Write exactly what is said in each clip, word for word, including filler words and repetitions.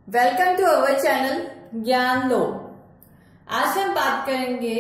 Welcome to our channel ज्ञान लो। आज हम बात करेंगे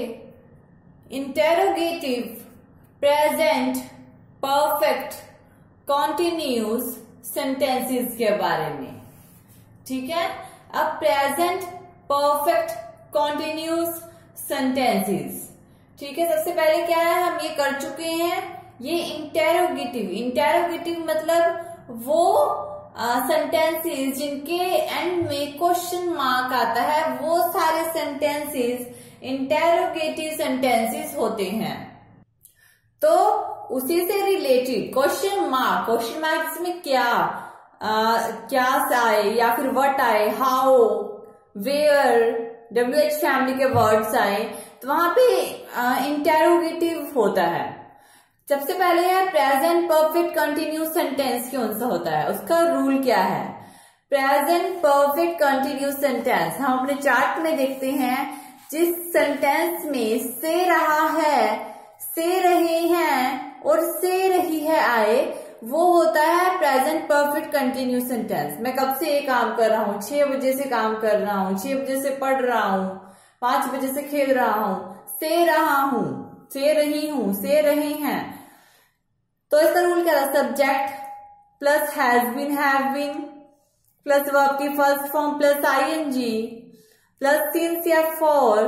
interrogative, present, perfect, continuous sentences के बारे में। ठीक है, अब प्रेजेंट, परफेक्ट, कॉन्टिन्यूस सेंटेंसेस। ठीक है, सबसे पहले क्या है, हम ये कर चुके हैं, ये इंटेरोगेटिव। इंटेरोगेटिव मतलब वो सेंटेंसेस जिनके एंड में क्वेश्चन मार्क आता है, वो सारे सेंटेंसेस इंटेरोगेटिव सेंटेंसेस होते हैं। तो उसी से related question mark, question mark इसमें क्या आ, क्या आए या फिर व्हाट आए, how, where, W H family के वर्ड्स आए, तो वहां पे इंटेरोगेटिव होता है। सबसे पहले है प्रेजेंट परफेक्ट कंटिन्यूस सेंटेंस कौन सा होता है, उसका रूल क्या है। प्रेजेंट परफेक्ट कंटिन्यूस सेंटेंस हम अपने चार्ट में देखते हैं, जिस सेंटेंस में से रहा है, से रहे हैं और से रही है आए, वो होता है प्रेजेंट परफेक्ट कंटिन्यूस सेंटेंस। मैं कब से ये काम कर रहा हूं, छह बजे से काम कर रहा हूं, छह बजे से पढ़ रहा हूं, पांच बजे से खेल रहा हूं, से रहा हूं, से रही हूं, से रहे हैं। तो इसका रूल क्या था, subject plus has been, have been plus verb की first form plus ING plus since या फॉर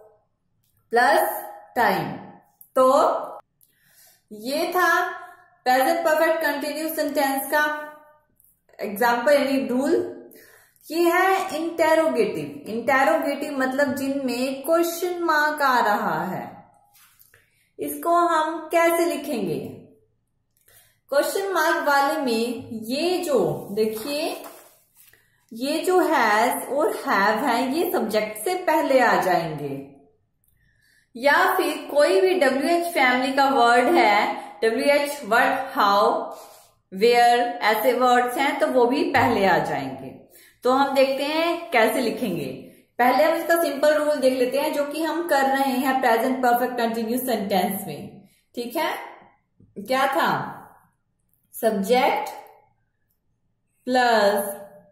प्लस टाइम। तो ये था प्रेजेंट परफेक्ट कंटिन्यूस सेंटेंस का एग्जाम्पल यानी रूल। ये है इंटेरोगेटिव। इंटेरोगेटिव मतलब जिनमें क्वेश्चन मार्क आ रहा है। इसको हम कैसे लिखेंगे, क्वेश्चन मार्क वाले में ये जो देखिए, ये जो हैज और हैव है, ये सब्जेक्ट से पहले आ जाएंगे, या फिर कोई भी डब्ल्यू एच फैमिली का वर्ड है, W H word, how, where, ऐसे वर्ड्स हैं, तो वो भी पहले आ जाएंगे। तो हम देखते हैं कैसे लिखेंगे। पहले हम इसका सिंपल रूल देख लेते हैं, जो कि हम कर रहे हैं प्रेजेंट परफेक्ट कंटिन्यूस सेंटेंस में। ठीक है, क्या था, subject plus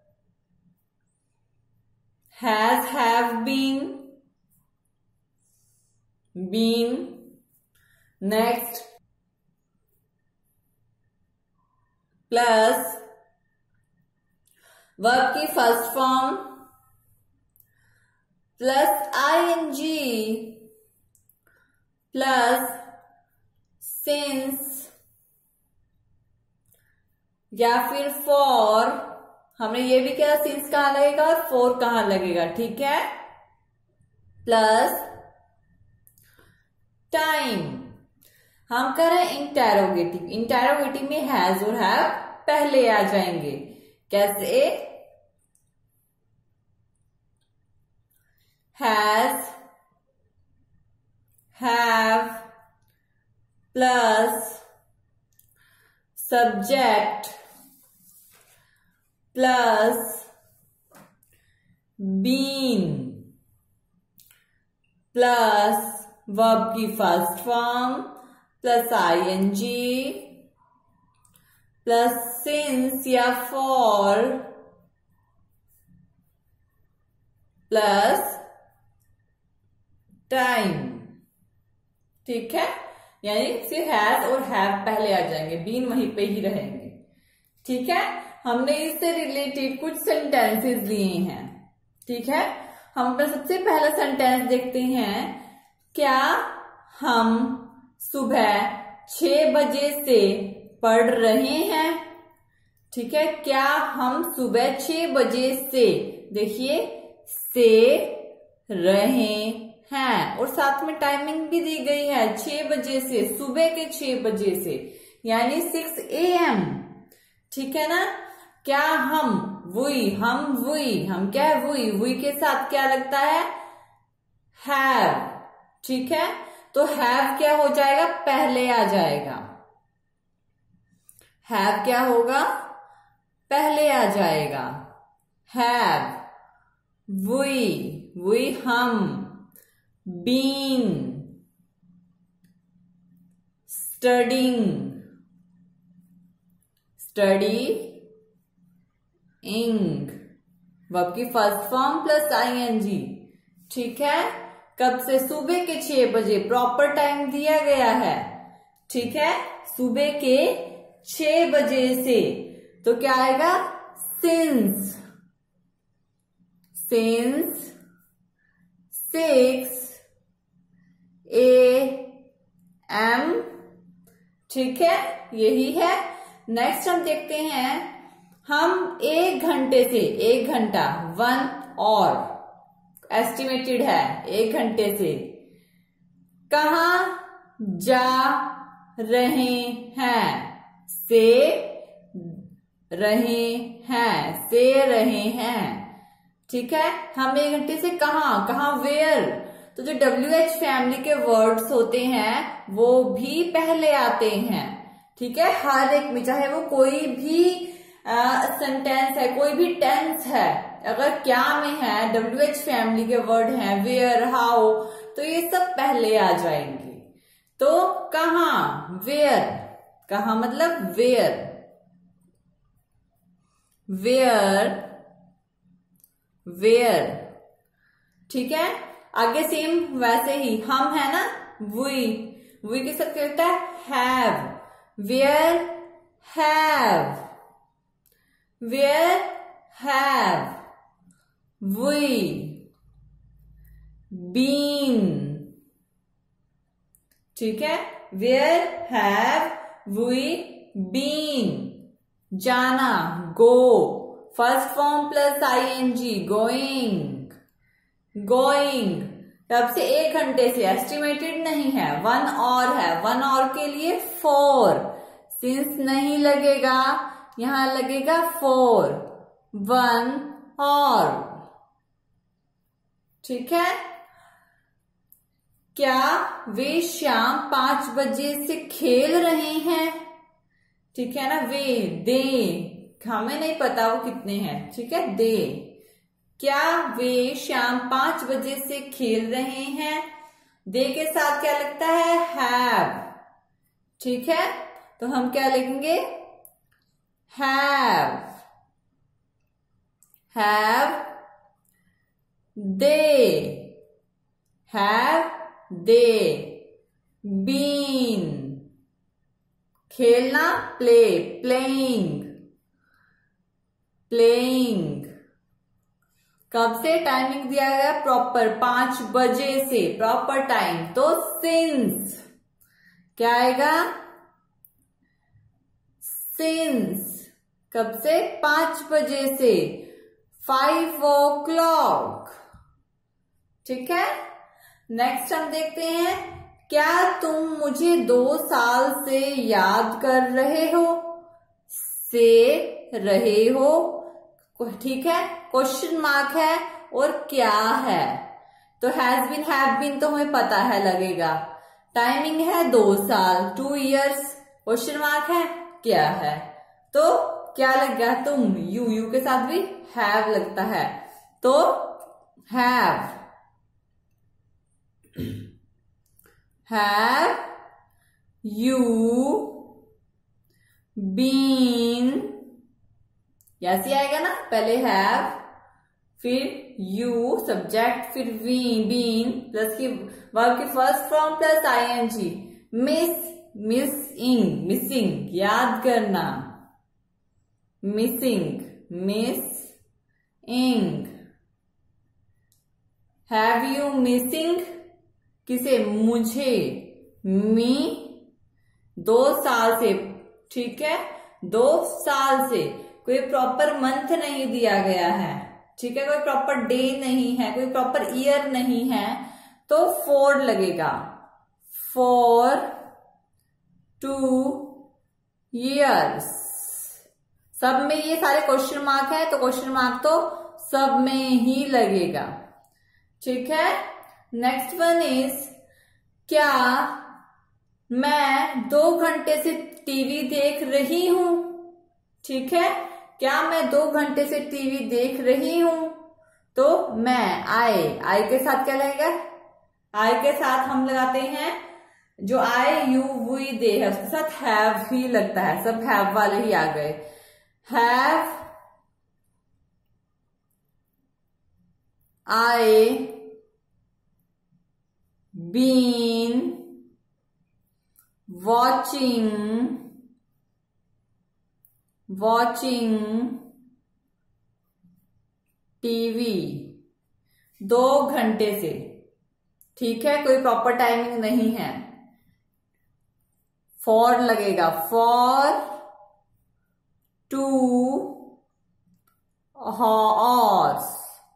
has, have been, been, next plus verb की first form plus ING plus since या फिर फॉर। हमने ये भी किया, सिंस कहां लगेगा और फॉर कहां लगेगा। ठीक है, प्लस टाइम। हम कर रहे हैं इंटेरोगेटिव। इंटेरोगेटिव में हैज और हैव पहले आ जाएंगे। कैसे, has, have plus subject plus been plus verb की first form plus ING plus since या फॉर प्लस टाइम। ठीक है, यानी सिर्फ हैज और हैव पहले आ जाएंगे, बीन वहीं पे ही रहेंगे। ठीक है, हमने इससे रिलेटेड कुछ सेंटेंसेस लिए हैं। ठीक है, हम अपना सबसे पहला सेंटेंस देखते हैं, क्या हम सुबह छह बजे से पढ़ रहे हैं। ठीक है, क्या हम सुबह छह बजे से, देखिए से रहे हैं और साथ में टाइमिंग भी दी गई है, छह बजे से, सुबह के छह बजे से, यानी सिक्स ए एम। ठीक है ना, क्या हम, वुई, हम वुई, हम क्या है, वुई, वुई के साथ क्या लगता है, हैव। ठीक है, तो हैव क्या हो जाएगा, पहले आ जाएगा। हैव क्या होगा, पहले आ जाएगा। हैव, वुई, वुई हम, been, studying, studying, verb की फर्स्ट फॉर्म प्लस आईएनजी। ठीक है, कब से? सुबह के छह बजे, प्रॉपर टाइम दिया गया है। ठीक है, सुबह के छह बजे से, तो क्या आएगा? Since, since six A M. ठीक है, यही है। नेक्स्ट हम देखते हैं, हम एक घंटे से, एक घंटा वन और एस्टिमेटेड है, एक घंटे से कहाँ जा रहे हैं? से रहे हैं, से रहे हैं। ठीक है, हम एक घंटे से कहाँ, कहाँ वेयर। तो जो डब्ल्यू एच फैमिली के वर्ड्स होते हैं वो भी पहले आते हैं। ठीक है, हर एक में, चाहे वो कोई भी सेंटेंस है, कोई भी टेंस है, अगर क्या में है, डब्ल्यू एच फैमिली के वर्ड हैं, वेयर, हाउ, तो ये सब पहले आ जाएंगे। तो कहाँ, वेयर, कहाँ मतलब वेयर, वेयर, वेयर। ठीक है, आगे सेम वैसे ही, हम है ना, वी, वी के साथ क्या होता है? Have, where have, where have we been. ठीक है, वेयर हैव वी बीन, जाना, go, first form plus I N G, going, going. तब से एक घंटे से, एस्टिमेटेड नहीं है, वन और है, वन और के लिए फोर, सिंस नहीं लगेगा, यहां लगेगा फोर, वन और। ठीक है, क्या वे शाम पांच बजे से खेल रहे हैं? ठीक है ना, वे, दे, हमें नहीं पता वो कितने हैं। ठीक है, दे, क्या वे शाम पांच बजे से खेल रहे हैं? दे के साथ क्या लगता है? हैव। ठीक है, तो हम क्या लिखेंगे? Have, have they, have they been, खेलना, प्ले, प्लेइंग, प्लेइंग। कब से? टाइमिंग दिया गया प्रॉपर, पांच बजे से, प्रॉपर टाइम, तो सिंस, क्या आएगा? सिंस, कब से? पांच बजे से, फाइव ओ क्लॉक। ठीक है, नेक्स्ट हम देखते हैं, क्या तुम मुझे दो साल से याद कर रहे हो? से रहे हो, ठीक है, क्वेश्चन मार्क है और क्या है, तो हैज बीन, हैव बीन तो हमें पता है लगेगा, टाइमिंग है दो साल, टू इयर्स, क्वेश्चन मार्क है, क्या है, तो क्या लग गया? तुम, यू, यू के साथ भी हैव लगता है, तो हैव, हैव यू बीन, ऐसे आएगा ना, पहले हैव, फिर यू सब्जेक्ट, फिर वी, बीन, प्लस की वर्ब की first form plus I N G, miss, missing, missing, याद करना, missing, missing, have you missing, किसे? मुझे, मी, दो साल से, ठीक है, दो साल से, कोई प्रॉपर मंथ नहीं दिया गया है, ठीक है, कोई प्रॉपर डे नहीं है, कोई प्रॉपर ईयर नहीं है, तो फोर लगेगा, फोर टू ईयर्स। सब में ये सारे क्वेश्चन मार्क है, तो क्वेश्चन मार्क तो सब में ही लगेगा। ठीक है, नेक्स्ट वन इज, क्या मैं दो घंटे से टीवी देख रही हूं? ठीक है, क्या मैं दो घंटे से टीवी देख रही हूं, तो मैं, आई, आई के साथ क्या लगेगा? आई के साथ हम लगाते हैं, जो आई, यू, वी, दे है, उसके साथ हैव ही लगता है, सब हैव वाले ही आ गए, have I been watching watching TV दो घंटे से। ठीक है, कोई प्रॉपर टाइमिंग नहीं है। फॉर लगेगा, for two hours,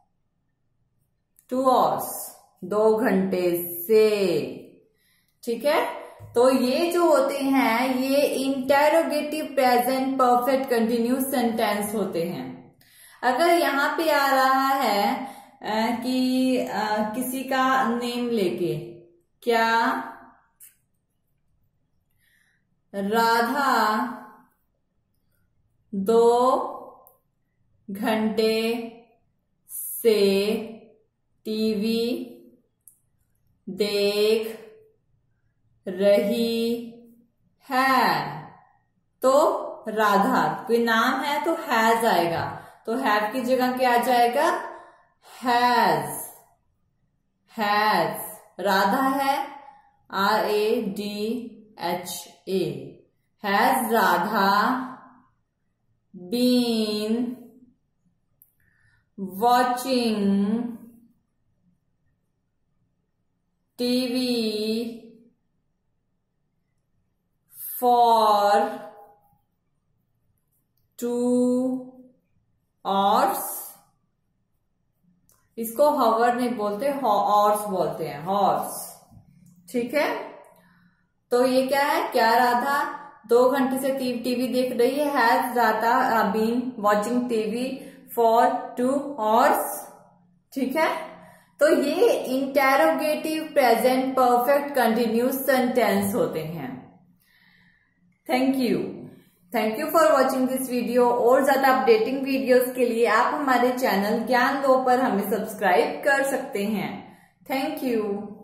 two hours, दो घंटे से। ठीक है, तो ये जो होते हैं ये interrogative present perfect continuous sentence होते हैं। अगर यहां पे आ रहा है आ, कि आ, किसी का नेम लेके, क्या राधा दो घंटे से टीवी देख रही है, तो राधा कोई नाम है तो हैज आएगा, तो हैव की जगह क्या आ जाएगा, हैज। हैज राधा है, R A D H A, has Radha been watching TV for two hours. इसको हॉवर नहीं बोलते, हॉर्स बोलते हैं, हॉर्स। ठीक है, तो ये क्या है, क्या राधा दो घंटे से टीवी देख रही है, has Radha been watching TV for two hours. ठीक है, तो ये interrogative present perfect continuous sentence होते हैं। Thank you thank you for watching this video. और ज्यादा अपडेटिंग वीडियोस के लिए आप हमारे चैनल ज्ञान दो पर हमें सब्सक्राइब कर सकते हैं। Thank you.